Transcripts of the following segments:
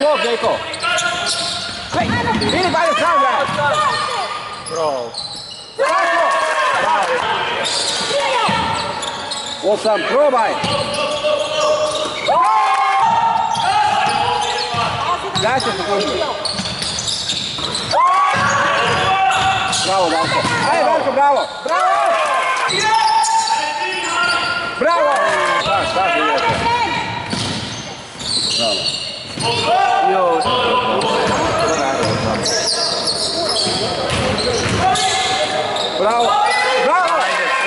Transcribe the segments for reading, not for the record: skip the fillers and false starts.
Svog, Dejko! Vidi, bajde sam, gledaj! Bravo! Bravo! 8, probaj! Daj se sekundu! Bravo, Darko! Ajde, Darko, bravo! Bravo! Bravo! Baš, vidite! Bravo! Bravo! Bravo!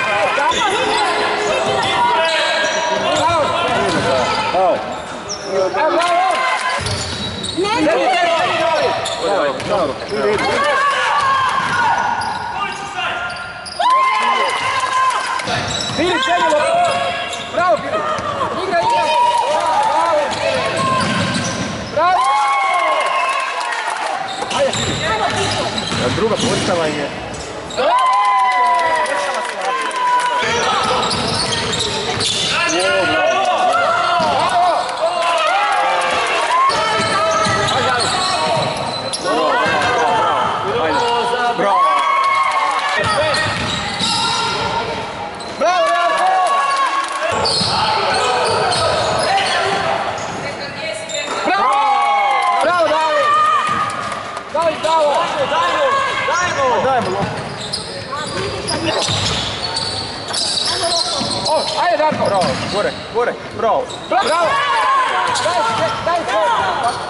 Filip, srednjelo! Bravo, Filip! Igra! Bravo! Ajde, Filip! Druga postava je... Ajde, Darko! Bravo, gore, bravo! Bravo! Daj,